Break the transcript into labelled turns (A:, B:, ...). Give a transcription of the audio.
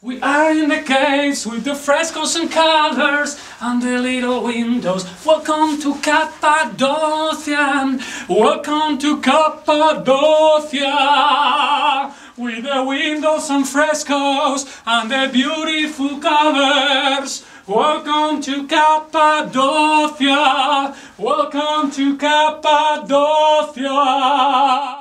A: We are in the caves with the frescoes and colors and the little windows. Welcome to Cappadocia, welcome to Cappadocia, with the windows and frescoes and the beautiful colors. Welcome to Cappadocia, welcome to Cappadocia.